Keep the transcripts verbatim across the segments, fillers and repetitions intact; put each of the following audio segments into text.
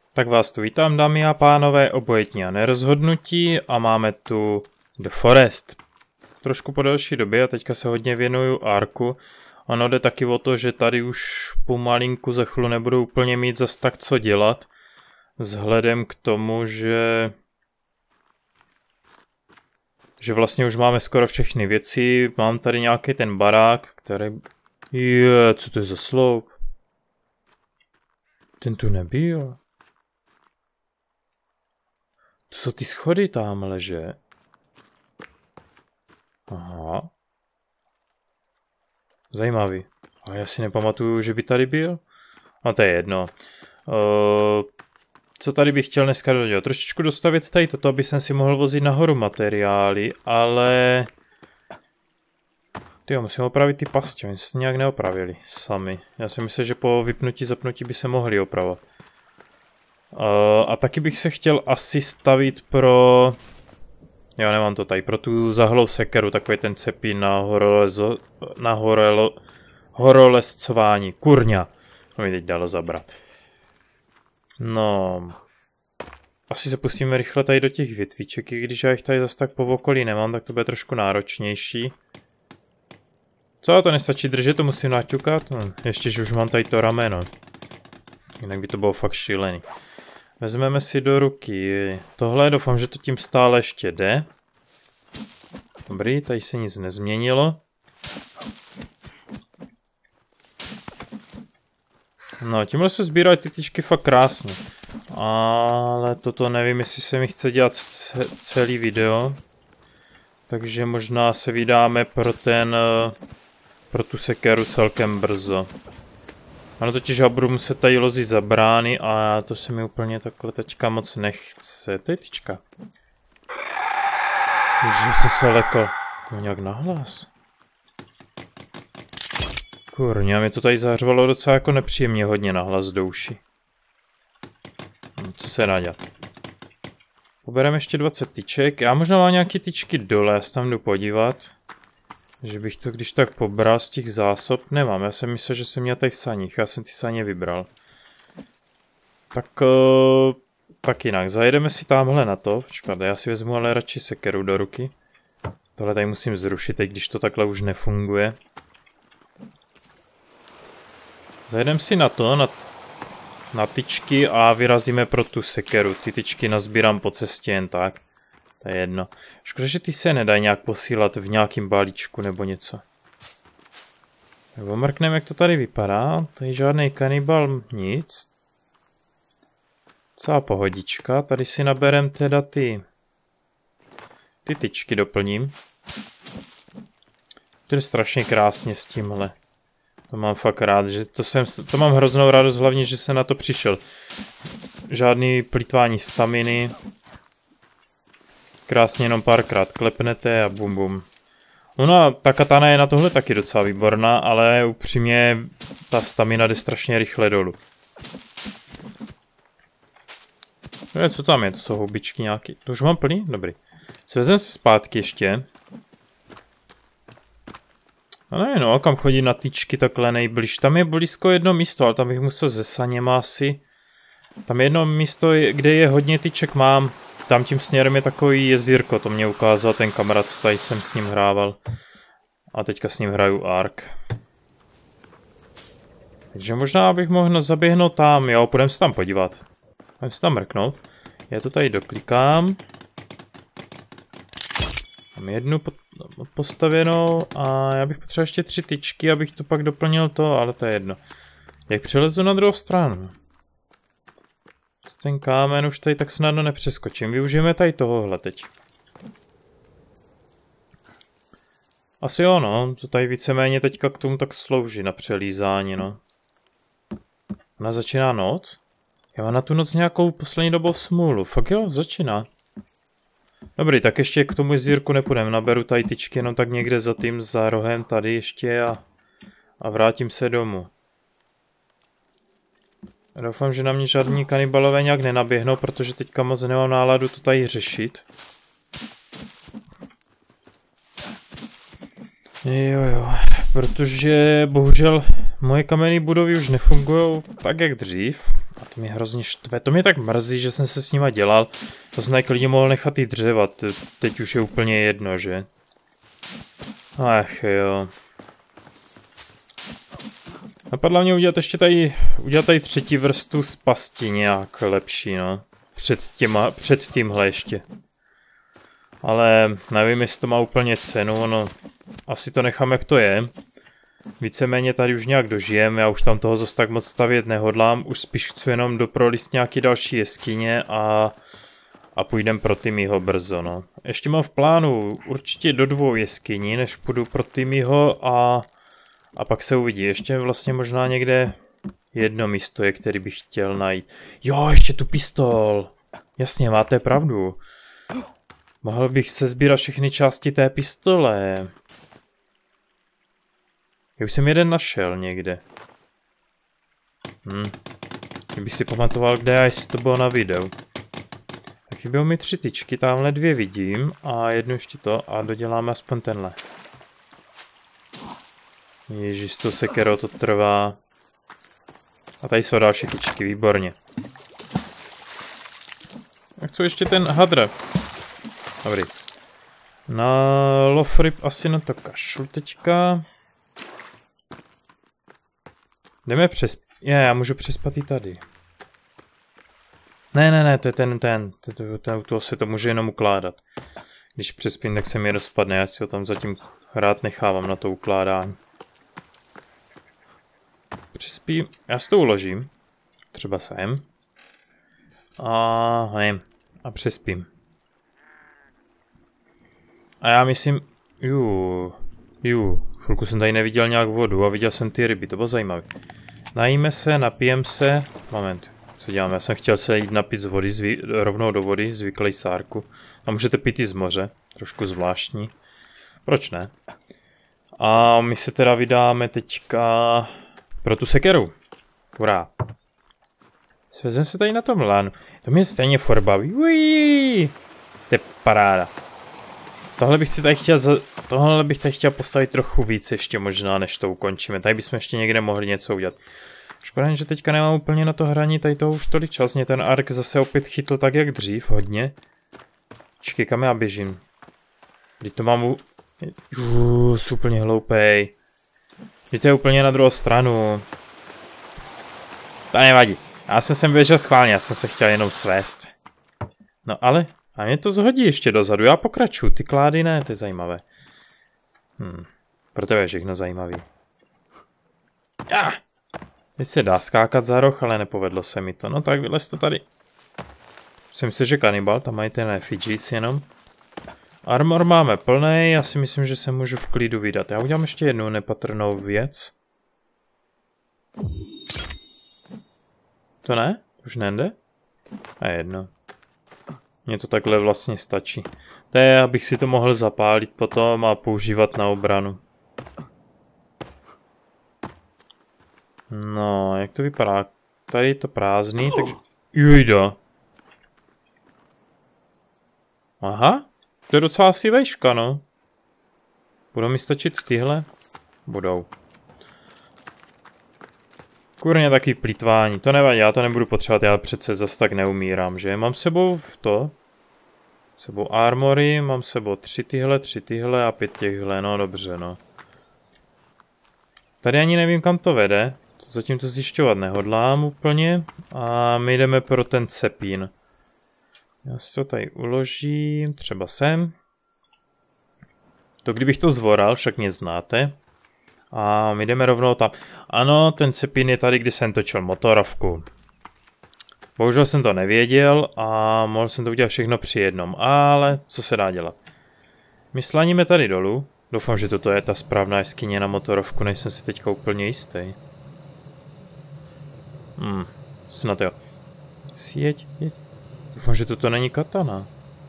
Tak vás tu vítám, dámy a pánové, obojitní a nerozhodnutí a máme tu The Forest. Trošku po delší době a teďka se hodně věnuju Arku. Ono jde taky o to, že tady už pomalinku za chvíli nebudu úplně mít zas tak co dělat. Vzhledem k tomu, že... že vlastně už máme skoro všechny věci. Mám tady nějaký ten barák, který... Je, co to je za sloup? Ten tu nebyl. To jsou ty schody tamhle, že? Aha. Zajímavý. Ale já si nepamatuju, že by tady byl. No to je jedno. Uh, co tady bych chtěl dneska dodělat? Trošičku dostavit tady toto, aby jsem si mohl vozit nahoru materiály, ale... Tyjo, musím opravit ty pasti, oni se nějak neopravili sami. Já si myslím, že po vypnutí zapnutí by se mohli opravovat. Uh, a taky bych se chtěl asi stavit pro... Jo, nemám to tady, pro tu zahlou sekeru, takový ten cepín na, horolezo... na horolo... horolezcování. Kurňa. To mi teď dalo zabrat. No... Asi se pustíme rychle tady do těch větviček, i když já jich tady zase tak po okolí nemám, tak to bude trošku náročnější. Co, to nestačí držet, to musím naťukat? No, ještě, že už mám tady to rameno. Jinak by to bylo fakt šílený. Vezmeme si do ruky tohle, doufám, že to tím stále ještě jde. Dobrý, tady se nic nezměnilo. No, tímhle se sbírají ty tyčky fakt krásně. Ale toto nevím, jestli se mi chce dělat celý video. Takže možná se vydáme pro ten... pro tu sekeru celkem brzo. Ano, totiž já budu muset tady lozit za brány a to se mi úplně takhle teďka moc nechce. To je tyčka. Už jsem se lekl. No nějak nahlas. Kurňa, mě to tady zahřvalo docela jako nepříjemně hodně nahlas do uši. No, co se dá dělat? Pobereme ještě dvacet tyček. Já možná mám nějaké tyčky dole, já se tam jdu podívat. Že bych to když tak pobral z těch zásob. Nemám, já jsem myslel, že jsem měl tady v saních. Já jsem ty saně vybral. Tak, uh, tak jinak. Zajedeme si tamhle na to. Počkat, já si vezmu ale radši sekeru do ruky. Tohle tady musím zrušit, teď když to takhle už nefunguje. Zajedeme si na to, na, na tyčky a vyrazíme pro tu sekeru. Ty tyčky nazbírám po cestě jen tak. To je jedno. Škoda, že ty se nedají nějak posílat v nějakým balíčku nebo něco. Tak omrkneme, jak to tady vypadá. Tady žádný kanibal, nic. Celá pohodička. Tady si naberem teda ty... Ty tyčky doplním. To je strašně krásně s tímhle. To mám fakt rád, že to jsem... To mám hroznou radost, hlavně, že jsem na to přišel. Žádný plýtvání staminy. Krásně jenom párkrát klepnete a bum bum. Ona, ta katana je na tohle taky docela výborná, ale upřímně ta stamina jde strašně rychle dolů. E, co tam je? To jsou houbičky nějaký. To už mám plný? Dobrý. Svezem se zpátky ještě. A ne, no, kam chodí na tyčky takhle nejbliž. Tam je blízko jedno místo, ale tam bych musel ze saněma asi. Tam je jedno místo, kde je hodně tyček mám. Tam tím směrem je takový jezírko, to mě ukázal ten kamarád, tady jsem s ním hrával. A teďka s ním hraju Ark. Takže možná bych mohl zaběhnout tam, jo, půjdeme se tam podívat. Půjdeme se tam mrknout. Já to tady doklikám. Mám jednu postavenou a já bych potřeboval ještě tři tyčky, abych to pak doplnil to, ale to je jedno. Jak přelezu na druhou stranu? Ten kámen už tady tak snadno nepřeskočím. Využijeme tady tohohle teď. Asi jo, no. To tady víceméně teďka k tomu tak slouží na přelízání, no. Ona začíná noc? Já mám na tu noc nějakou poslední dobou smůlu. Fakt jo, začíná. Dobrý, tak ještě k tomu jezírku nepůjdem. Naberu tady tyčky jenom tak někde za tím, za rohem tady ještě a, a vrátím se domů. Doufám, že na mě žádní kanibalové nějak nenaběhnou, protože teďka moc nemám náladu to tady řešit. Jo jo, protože bohužel moje kamenné budovy už nefungují tak jak dřív. A to mě hrozně štve. To mě tak mrzí, že jsem se s nima dělal. To jsem tak lidi mohl nechat i dřeva. Teď už je úplně jedno, že? Ach jo. Napadla mě udělat ještě tady, udělat tady třetí vrstu z pasti nějak lepší, no. Před, těma, před tímhle ještě. Ale nevím, jestli to má úplně cenu, no. Asi to nechám, jak to je. Víceméně tady už nějak dožijem, já už tam toho zase tak moc stavět nehodlám, už spíš chci jenom doprolist nějaký další jeskyně a, a půjdem pro Timmyho brzo, no. Ještě mám v plánu určitě do dvou jeskyní, než půjdu pro Timmyho a, a pak se uvidí. Ještě vlastně možná někde jedno místo je, který bych chtěl najít. Jo, ještě tu pistol. Jasně, máte pravdu. Mohl bych se sbírat všechny části té pistole. Já už jsem jeden našel někde. Hm. Kdybych si pamatoval, kde a jestli to bylo na videu. Tak chyběly mi tři tyčky, tamhle dvě vidím a jednu ještě to a doděláme aspoň tenhle. Ježíš, to sekero to trvá. A tady jsou další tyčky, výborně. Tak co ještě ten hadr? Dobrý. Na lofryb asi na to kašlu teďka. Jdeme přes... Je, já můžu přespat i tady. Ne, ne, ne, to je ten, ten. To, to, to, to se to může jenom ukládat. Když přespím, tak se mi rozpadne. Já si ho tam zatím hrát nechávám na to ukládání. Přespím. Já si to uložím. Třeba sem. A nevím. A přespím. A já myslím... Jú, jú, chvilku jsem tady neviděl nějak vodu a viděl jsem ty ryby, to bylo zajímavé. Najíme se, napijem se... Moment, co děláme? Já jsem chtěl se jít napít z vody, zví, rovnou do vody, zvyklej sárku. A můžete pít i z moře, trošku zvláštní. Proč ne? A my se teda vydáme teďka pro tu sekeru. Hurá. Svezeme se tady na tom lánu. To mě stejně furt baví. Uiii. To je paráda. Tohle bych si tady chtěl, za... Tohle bych tady chtěl postavit trochu víc ještě možná, než to ukončíme. Tady bychom ještě někde mohli něco udělat. Škoda, že teďka nemám úplně na to hraní, tady toho už tolik čas. Mě ten ark zase opět chytl tak, jak dřív, hodně. Čekaj, kam já běžím? Teď to mám u... Uuu, jsi úplně hloupej. Teď to je úplně na druhou stranu. To nevadí. Já jsem sem běžel schválně, já jsem se chtěl jenom svést. No ale... A mě to zhodí ještě dozadu, já pokračuju, ty klády ne, to je zajímavé. Hm, pro tebe je všechno zajímavý. Ah! Teď se dá skákat za roh, ale nepovedlo se mi to, no tak vylez to tady. Jsem myslel, že kanibal, tam mají ten effigies jenom. Armor máme plnej, já si myslím, že se můžu v klidu vydat. Já udělám ještě jednu nepatrnou věc. To ne? Už nejde? A jedno. Mně to takhle vlastně stačí. To je, abych si to mohl zapálit potom a používat na obranu. No, jak to vypadá? Tady je to prázdný, takže... Jujda. Aha, to je docela asi vejška, no. Budou mi stačit tyhle? Budou. Kurně taky plýtvání, to nevadí, já to nebudu potřebovat, já přece zas tak neumírám, že? Mám s sebou v to, s sebou armory, mám s sebou tři tyhle, tři tyhle a pět těchhle, no dobře, no. Tady ani nevím, kam to vede, to zatím to zjišťovat nehodlám úplně a my jdeme pro ten cepín. Já si to tady uložím, třeba sem. To kdybych to zvoral, však mě znáte. A my jdeme rovnou tam. Ano, ten cepín je tady, kdy jsem točil motorovku. Bohužel jsem to nevěděl a mohl jsem to udělat všechno při jednom, ale co se dá dělat. My slaníme tady dolů. Doufám, že toto je ta správná jeskyně na motorovku, nejsem si teďka úplně jistý. Hmm, snad jo. Sjeď, jeď. Doufám, že toto není katana.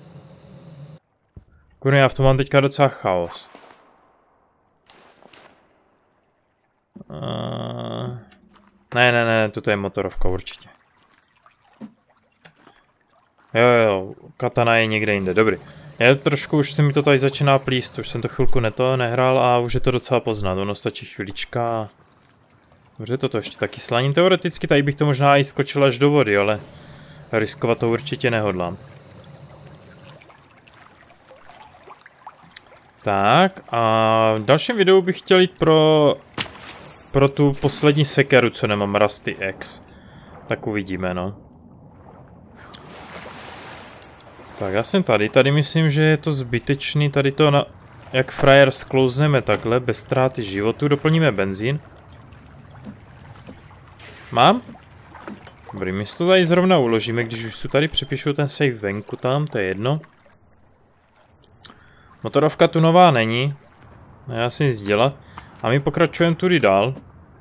Kurně, já v tom mám teďka docela chaos. Uh, ne, ne, ne, toto je motorovka určitě. Jo, jo, katana je někde jinde, dobrý. Já trošku už se mi to tady začíná plíst, už jsem to chvilku neto nehrál a už je to docela poznat, ono stačí chvilička. Dobře, toto ještě taky slaním. Teoreticky tady bych to možná i skočil až do vody, ale riskovat to určitě nehodlám. Tak a v dalším videu bych chtěl jít pro, pro tu poslední sekeru, co nemám, Rusty X. Tak uvidíme, no. Tak já jsem tady, tady myslím, že je to zbytečný, tady to na, jak frajer sklouzneme takhle, bez ztráty životu, doplníme benzín. Mám? Dobrý, my si to tady zrovna uložíme, když už si tady přepíšu ten save venku tam, to je jedno. Motorovka tu nová není, nedá si nic dělat. A my pokračujeme tudy dál.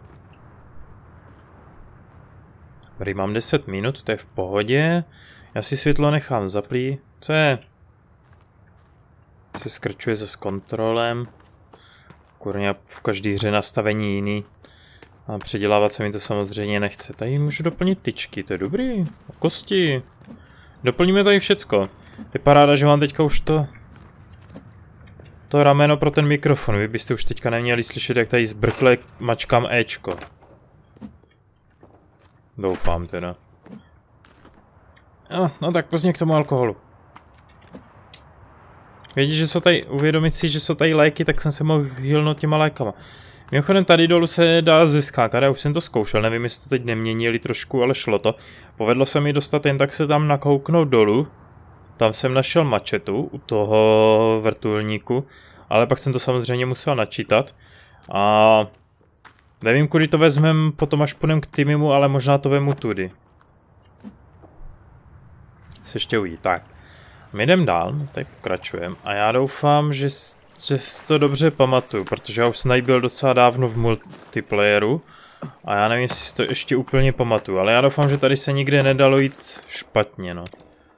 Dobrý, mám deset minut, to je v pohodě. Já si světlo nechám zaplý. Co je? Se skrčuje se s kontrolem. Kurňa, v každé hře nastavení jiný. A předělávat se mi to samozřejmě nechce. Tady můžu doplnit tyčky, to je dobrý. Kosti. Doplníme tady všecko. To je paráda, že mám teďka už to... To rameno pro ten mikrofon. Vy byste už teďka neměli slyšet, jak tady zbrkle mačkám Ečko. Doufám teda. No, no tak pozdě k tomu alkoholu. Vědí, že jsou tady, uvědomit si, že jsou tady léky, tak jsem se mohl hýlnout těma lékama. Mimochodem tady dolů se dá zeskákat, já už jsem to zkoušel, nevím, jestli to teď neměnili trošku, ale šlo to. Povedlo se mi dostat jen tak se tam nakouknout dolů. Tam jsem našel mačetu u toho vrtulníku, ale pak jsem to samozřejmě musel načítat. A nevím, kudy to vezmem, potom až půjdem k Timimu, ale možná to vemu tudy. Se ještě uvidí. Tak, my jdem dál, tak pokračujeme. A já doufám, že, že si to dobře pamatuju, protože já už jsem tady byl docela dávno v multiplayeru. A já nevím, jestli si to ještě úplně pamatuju, ale já doufám, že tady se nikde nedalo jít špatně, no.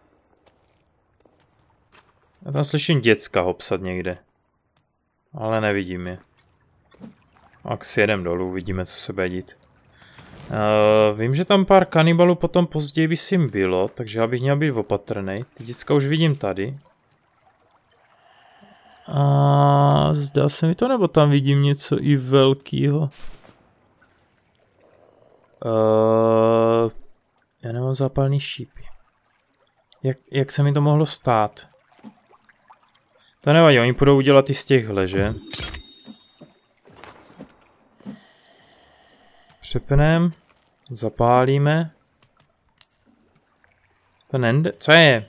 Já tam slyším děcka hopsat někde. Ale nevidím je. Tak si jedem dolů, uvidíme, co se bude dít. Uh, vím, že tam pár kanibalů potom později by si bylo, takže já bych měl být opatrný. Ty děcka už vidím tady. A zdá se mi to, nebo tam vidím něco i velkýho. Uh, já nemám zápalný šípy. Jak, jak se mi to mohlo stát? To nevadí, oni půjdou udělat i z těchhle, že? Přepnem, zapálíme. To nende, co je?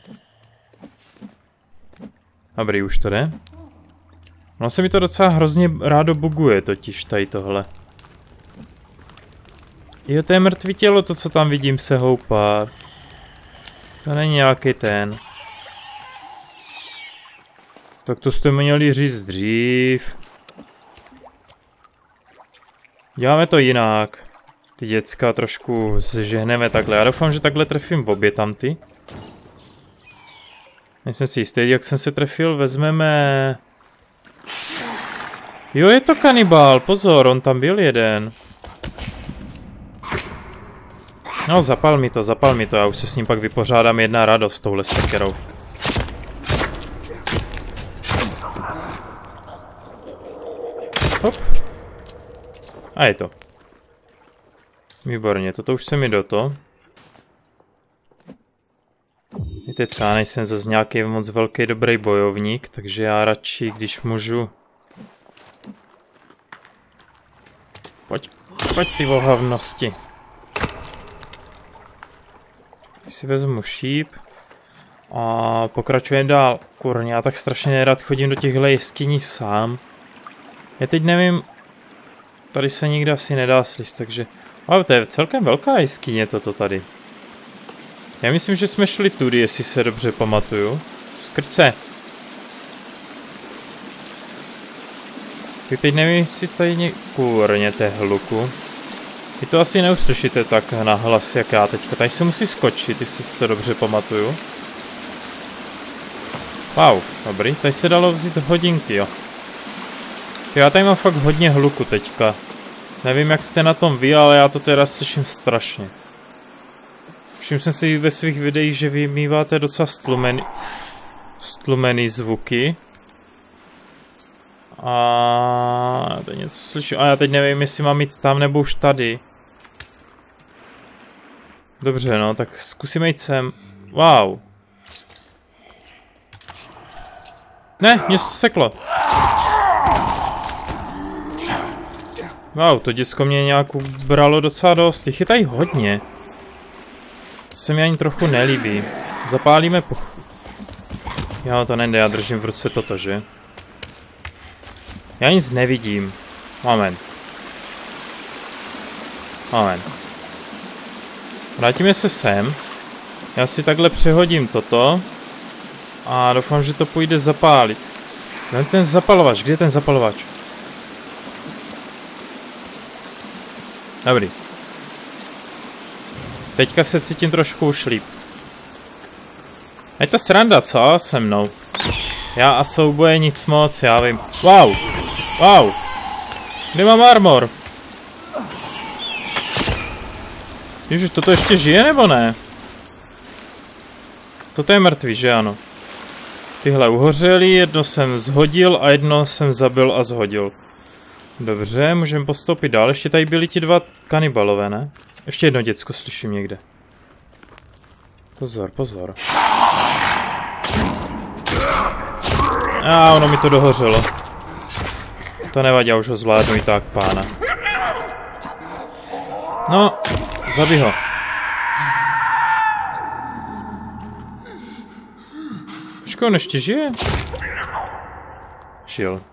Dobrý, už to jde. No se mi to docela hrozně rádo buguje totiž tady tohle. Jo, to je mrtvý tělo, to co tam vidím se houpá. To není nějaký ten. Tak to jste měli říct dřív. Děláme to jinak. Ty děcka trošku zžehneme takhle. Já doufám, že takhle trefím v obě tamty. Nejsem si jistý, jak jsem se trefil. Vezmeme... Jo, je to kanibál. Pozor, on tam byl jeden. No, zapal mi to, zapal mi to. Já už se s ním pak vypořádám, jedna radost s touhle sekerou. Hop. A je to. Výborně, toto už se mi do to. Víte co, já nejsem zase nějaký moc velký dobrý bojovník, takže já radši, když můžu... Pojď, pojď ty vohavnosti. Když si vezmu šíp a pokračujeme dál. Kurně, já tak strašně nerad chodím do těchto jeskyní sám. Já teď nevím, tady se nikde asi nedá slyšet, takže... Ale to je celkem velká jeskyně toto tady. Já myslím, že jsme šli tudy, jestli se dobře pamatuju. Skrce. Teď nevím, jestli tady ně... Kurně, to je hluku. Vy to asi neuslyšíte tak nahlas, jak já teďka. Tady se musí skočit, jestli si to dobře pamatuju. Wow, dobrý. Tady se dalo vzít hodinky, jo. Já tady mám fakt hodně hluku teďka. Nevím, jak jste na tom vy, ale já to teda slyším strašně. Všiml jsem si ve svých videích, že vy míváte docela stlumený, stlumený zvuky. A to něco slyším. A já teď nevím, jestli mám jít tam nebo už tady. Dobře, no, tak zkusíme jít sem. Wow. Ne, něco seklo. Wow, to děcko mě nějak bralo docela dost. Těch je tady hodně. To se mi ani trochu nelíbí. Zapálíme poch... Jo, to nejde, já držím v ruce toto, že? Já nic nevidím. Moment. Moment. Vrátíme se sem. Já si takhle přehodím toto. A doufám, že to půjde zapálit. Kde je ten zapalovač? Kde je ten zapalovač? Dobrý. Teďka se cítím trošku už líp. Je to sranda, co? Se mnou. Já a souboje nic moc, já vím. Wow! Wow! Kde mám armor? Ježiš, toto ještě žije nebo ne? Toto je mrtvý, že ano? Tyhle uhořely, jedno jsem zhodil a jedno jsem zabil a zhodil. Dobře, můžeme postoupit dál. Ještě tady byli ti dva kanibalové, ne? Ještě jedno děcko slyším někde. Pozor, pozor. A ono mi to dohořelo. To nevadí, já už ho zvládnu i tak, pána. No, zabij ho. Počkej, on ještě žije? Žil.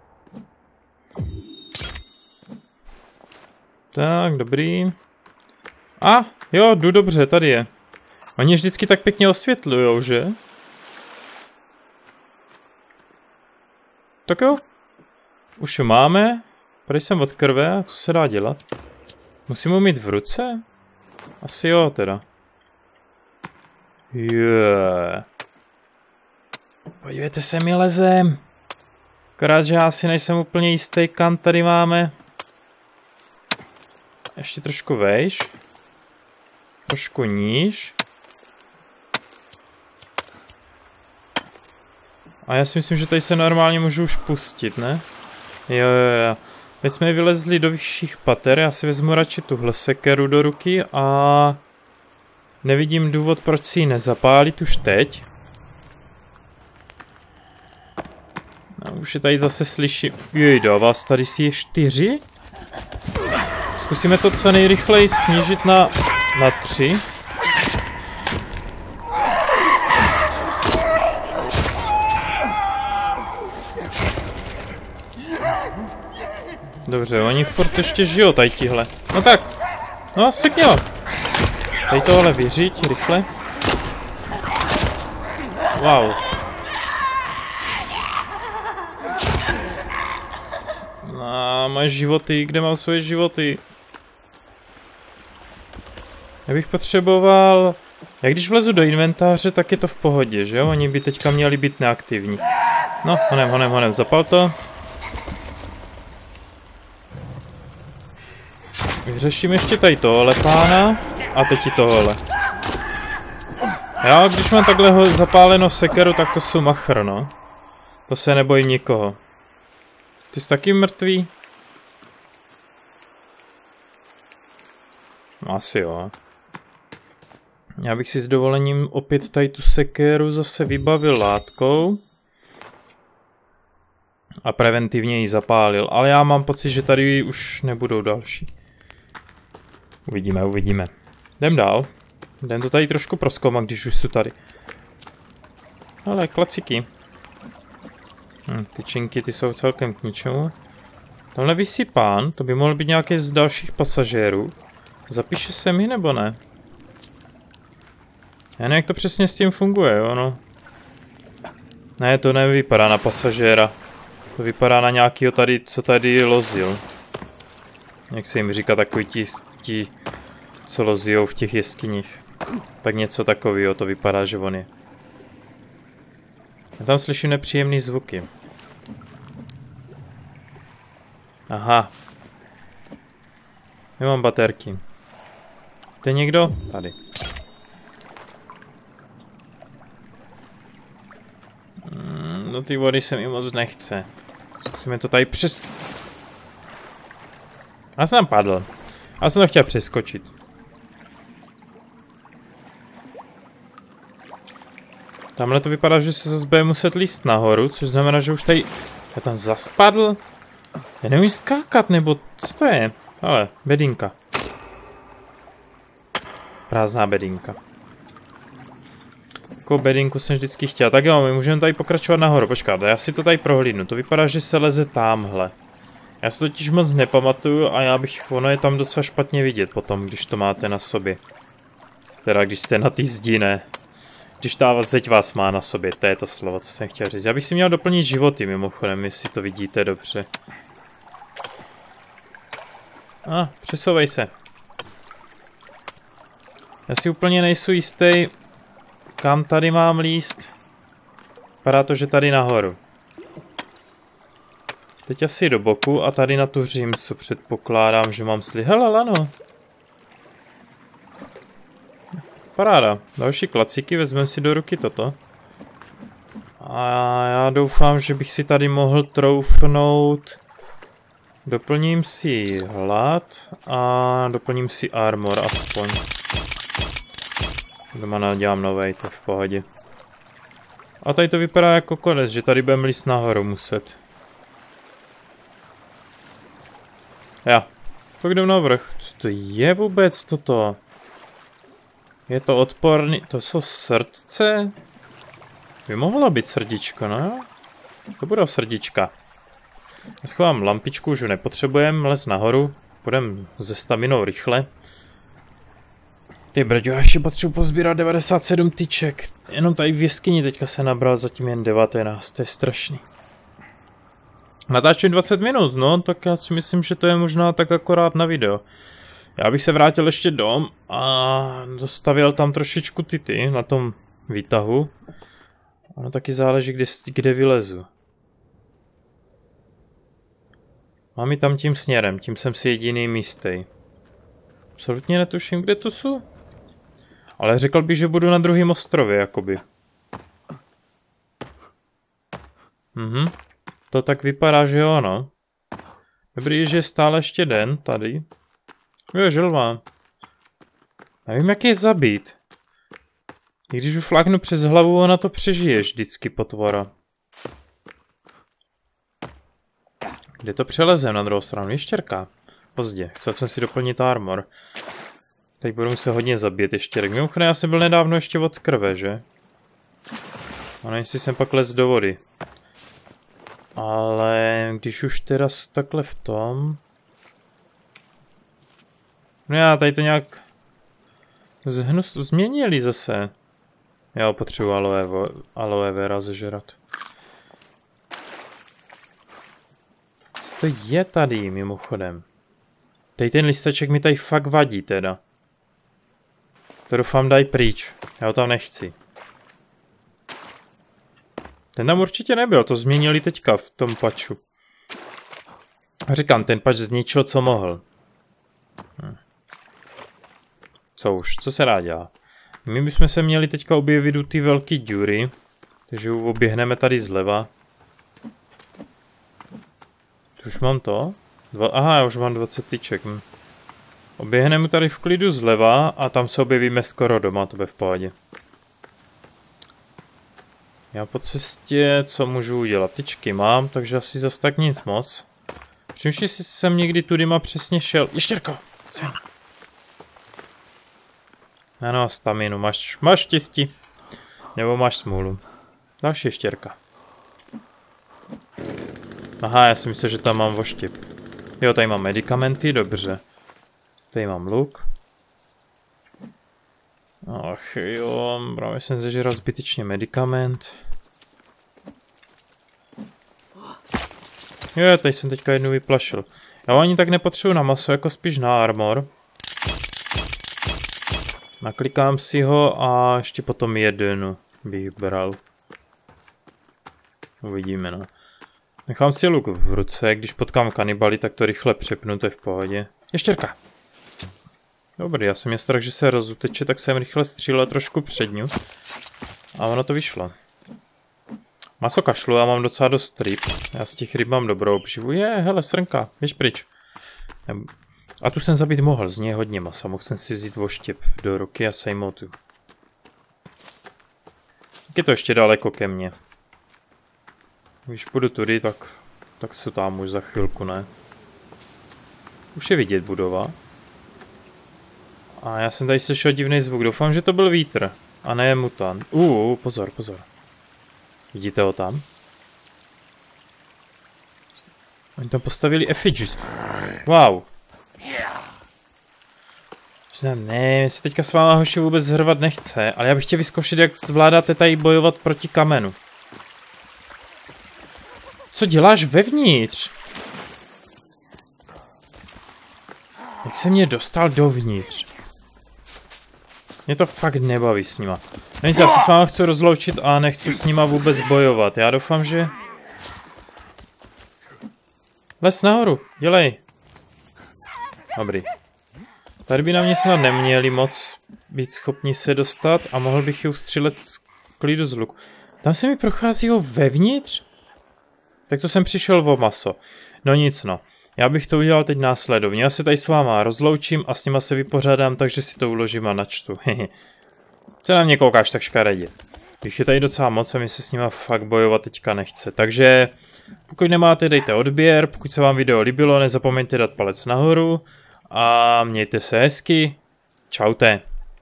Tak, dobrý. A, jo, jdu dobře, tady je. Oni vždycky tak pěkně osvětlujou, že? Tak jo. Už ho máme. Tady jsem od krve, co se dá dělat? Musím ho mít v ruce? Asi jo, teda. Yeah. Podívejte se, mi lezem. Akorát, že já si nejsem úplně jistý, kam tady máme. Ještě trošku vejš. Trošku níž. A já si myslím, že tady se normálně můžu už pustit, ne? Jo, jo, jo. Teď jsme vylezli do vyšších pater, já si vezmu radši tuhle sekeru do ruky a... Nevidím důvod, proč si ji nezapálit už teď. A už je tady zase slyším... Jejda, vás tady si je čtyři? Zkusíme to co nejrychleji snížit na, na tři. Dobře, oni furt ještě žijou, tady tihle. No tak, no seknělo. Tady tohle vyřiď, rychle. Wow. A moje životy, kde mám svoje životy? Já bych potřeboval... Jak když vlezu do inventáře, tak je to v pohodě, že jo? Oni by teďka měli být neaktivní. No, honem, honem, honem, zapal to. Vyřeším ještě tady tohle pána. A teď i tohle. Já, když mám takhle zapáleno sekeru, tak to jsou machr, no. To se nebojím nikoho. Ty jsi taky mrtvý? Asi jo. Já bych si s dovolením opět tady tu sekéru zase vybavil látkou. A preventivně ji zapálil. Ale já mám pocit, že tady už nebudou další. Uvidíme, uvidíme. Jdem dál. Jdem to tady trošku prozkoumat, když už jsou tady. Ale klaciky. Hm, ty činky, ty jsou celkem k ničemu. Tamhle visí pán, to by mohl být nějaký z dalších pasažérů. Zapíše se mi nebo ne? Já nevím, jak to přesně s tím funguje, jo, no. Ne, to nevypadá na pasažéra. To vypadá na nějakýho tady, co tady lozil. Jak se jim říká, takový ti, ti co lozijou v těch jeskyních. Tak něco takového to vypadá, že on je. Já tam slyším nepříjemný zvuky. Aha. Nemám baterky. To je někdo? Tady. Mm, do té vody se mi moc nechce. Zkusíme to tady přes... Já jsem tam padl. Já jsem to chtěl přeskočit. Tamhle to vypadá, že se zase bude muset líst nahoru, což znamená, že už tady... Já tam zaspadl? Já nemůžu skákat, nebo co to je? Ale, bedinka. Prázdná bedinka. Takovou bedinku jsem vždycky chtěl. Tak jo, my můžeme tady pokračovat nahoru. Počkáte, já si to tady prohlídnu. To vypadá, že se leze támhle. Já se totiž moc nepamatuju a já bych... Ono je tam docela špatně vidět potom, když to máte na sobě. Teda když jste na té zdi, ne. Když ta zeď vás má na sobě, to je to slovo, co jsem chtěl říct. Já bych si měl doplnit životy mimochodem, jestli to vidíte dobře. A, ah, přesouvej se. Já si úplně nejsou jistý, kam tady mám líst. Vypadá to, že tady nahoru. Teď asi do boku a tady na tu římsu předpokládám, že mám sli... Hele, lano. Paráda. Další klacíky, vezmeme si do ruky toto. A já doufám, že bych si tady mohl troufnout. Doplním si hlad a doplním si armor aspoň. Doma nadělám novej, to v pohodě. A tady to vypadá jako konec, že tady budeme líst nahoru muset. Já. Tak jdem na vrch. Co to je vůbec toto? Je to odporný, to jsou srdce? By mohlo být srdíčko, no? To budou srdíčka. Já schovám lampičku, už ho nepotřebujeme, les nahoru. Půjdeme ze staminou rychle. Ty brďo, já ještě potřebuji pozbírat devadesát sedm tyček. Jenom tady v jeskyni teďka se nabral zatím jen devatenáct, to je strašný. Natáčím dvacet minut, no, tak já si myslím, že to je možná tak akorát na video. Já bych se vrátil ještě dom a dostavil tam trošičku tyty na tom výtahu. Ono taky záleží, kde, kde vylezu. Mám ji tam tím směrem, tím jsem si jediný místej. Absolutně netuším, kde to jsou. Ale řekl bych, že budu na druhém ostrově, jakoby. Mhm. To tak vypadá, že jo, no. Dobrý, že je stále ještě den tady. Jo, želva. Nevím, jak je zabít. I když už fláknu přes hlavu, ona to přežije vždycky, potvora. Kde to přelezem na druhou stranu? Ještěrka. Pozdě. Chcel jsem si doplnit armor. Teď budu se hodně zabít ještěrek. Mimochodem, já jsem byl nedávno ještě od krve, že? A nevím, jestli jsem pak les do vody. Ale když už teda jsou takhle v tom... No já tady to nějak... Zhnus... Změnili zase. Já potřebuji aloe, aloe vera zežrat. Co to je tady mimochodem? Tady ten listeček mi tady fakt vadí teda. To doufám dají pryč. Já ho tam nechci. Ten tam určitě nebyl, to změnili teďka v tom patchu. Říkám, ten patch zničil, co mohl. Hm. Co už, co se dá dělat? My bychom se měli teďka objevit u ty velké díry. Takže už oběhneme tady zleva. Už mám to? Dva, aha, já už mám dvacet tyček. Hm. Oběhneme tady v klidu zleva a tam se objevíme skoro doma, to bude v pohodě. Já po cestě, co můžu udělat? Tyčky mám, takže asi zas tak nic moc. Přemýšlím, jestli jsem někdy tudyma přesně šel. Ještěrko! Co? Ano, staminu, máš, máš štěstí. Nebo máš smůlu. Další ještěrka. Aha, já si myslím, že tam mám voštěp. Jo, tady mám medicamenty, dobře. Tady mám luk. Ach jo, právě jsem zežral zbytečně medicament. Jo, tady jsem teďka jednu vyplašil. Já ho ani tak nepotřebuji na maso, jako spíš na armor. Naklikám si ho a ještě potom jednu bych bral. Uvidíme, no. Nechám si luk v ruce, když potkám kanibaly, tak to rychle přepnu, to je v pohodě. Ještěrka! Dobrý, já jsem měl strach, že se rozuteče, tak jsem rychle střílel trošku předňu. A ono to vyšlo. Maso kašlu, já mám docela dost ryb. Já z těch ryb mám dobrou obživu. Je, hele, srnka, běž pryč. A tu jsem zabít mohl, z něj hodně masa. Mohl jsem si vzít voštěp do ruky a sejmout tu. Tak je to ještě daleko ke mně. Když půjdu tudy, tak, tak se tam už za chvilku, ne? Už je vidět budova. A já jsem tady slyšel divný zvuk. Doufám, že to byl vítr. A ne mutant. Uh, pozor, pozor. Vidíte ho tam? Oni tam postavili effigies. Wow. Ne, mě se teďka s váma hoši vůbec zhrvat nechce, ale já bych chtěl vyzkoušet, jak zvládáte tady bojovat proti kamenu. Co děláš vevnitř? Jak se mě dostal dovnitř? Mě to fakt nebaví s nima. No nic, já se s váma chci rozloučit a nechci s nima vůbec bojovat. Já doufám, že... Les nahoru, dělej. Dobrý. Tady by na mě snad neměli moc být schopni se dostat a mohl bych ji ustřílet z klidu z luku. Tam se mi prochází ho vevnitř? Tak to jsem přišel o maso. No nic no. Já bych to udělal teď následovně. Já se tady s váma rozloučím a s nima se vypořádám, takže si to uložím a načtu. Co na mě koukáš tak škaredě? Když je tady docela moc a mi se s nima fakt bojovat teďka nechce. Takže pokud nemáte, dejte odběr. Pokud se vám video líbilo, nezapomeňte dát palec nahoru. A mějte se hezky. Čaute.